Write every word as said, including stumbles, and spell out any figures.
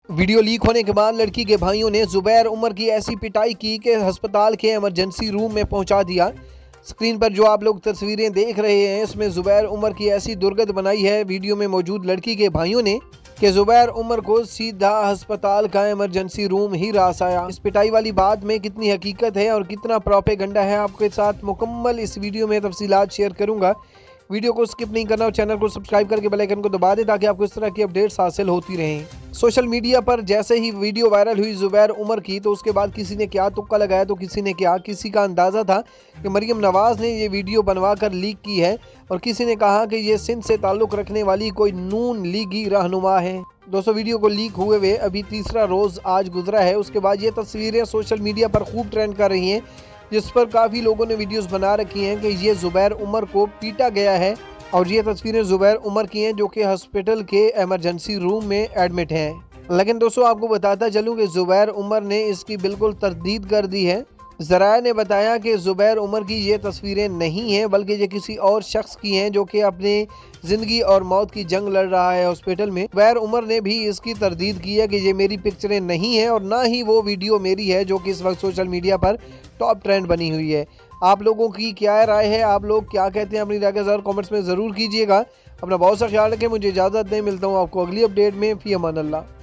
Video leak होने के बाद लड़की के भाइयों ने जुबैर उमर की ऐसी पिटाई की कि अस्पताल के इमरजेंसी रूम में पहुंचा दिया। स्क्रीन पर जो आप लोग तस्वीरें देख रहे हैं इसमें जुबैर उमर की ऐसी दुर्गत बनाई है वीडियो में मौजूद लड़की के भाइयों ने कि जुबैर उमर को सीधा अस्पताल का इमरजेंसी रूम ही रास आया। इस पिटाई वाली बात में कितनी हकीकत है और कितना प्रोपेगेंडा है आपके साथ मुकम्मल इस वीडियो में तफसीलात शेयर करूंगा। वीडियो को स्किप नहीं करना और चैनल को सब्सक्राइब करके बेल आइकन को दबा दें ताकि आपको इस तरह की अपडेट्स हासिल होती रहें। सोशल मीडिया पर जैसे ही वीडियो वायरल हुई जुबैर उमर की तो उसके बाद किसी ने क्या तुक्का लगाया तो किसी ने क्या किसी का अंदाज़ा था कि मरियम नवाज़ ने ये वीडियो बनवा कर लीक की है और किसी ने कहा कि ये सिंध से ताल्लुक़ रखने वाली कोई नून लीगी रहनुमा है। दोस्तों वीडियो को लीक हुए हुए अभी तीसरा रोज़ आज गुजरा है। उसके बाद ये तस्वीरें सोशल मीडिया पर खूब ट्रेंड कर रही हैं जिस पर काफ़ी लोगों ने वीडियोस बना रखी हैं कि ये जुबैर उमर को पीटा गया है और ये तस्वीरें जुबैर उमर की हैं जो कि हॉस्पिटल के इमरजेंसी रूम में एडमिट हैं। लेकिन दोस्तों आपको बताता चलूँ कि जुबैर उमर ने इसकी बिल्कुल तरदीद कर दी है। ज़राए ने बताया कि जुबैर उमर की ये तस्वीरें नहीं हैं बल्कि ये किसी और शख्स की हैं जो कि अपने ज़िंदगी और मौत की जंग लड़ रहा है हॉस्पिटल में। जुबैर उमर ने भी इसकी तरदीद की है कि ये मेरी पिक्चरें नहीं हैं और ना ही वो वीडियो मेरी है जो कि इस वक्त सोशल मीडिया पर टॉप ट्रेंड बनी हुई है। आप लोगों की क्या राय है, आप लोग क्या कहते हैं, अपनी राय का ज़रूर कमेंट्स में ज़रूर कीजिएगा। अपना बहुत सा ख्याल रखें। मुझे इजाज़त नहीं, मिलता हूँ आपको अगली अपडेट में। फ़ी अमान अल्लाह।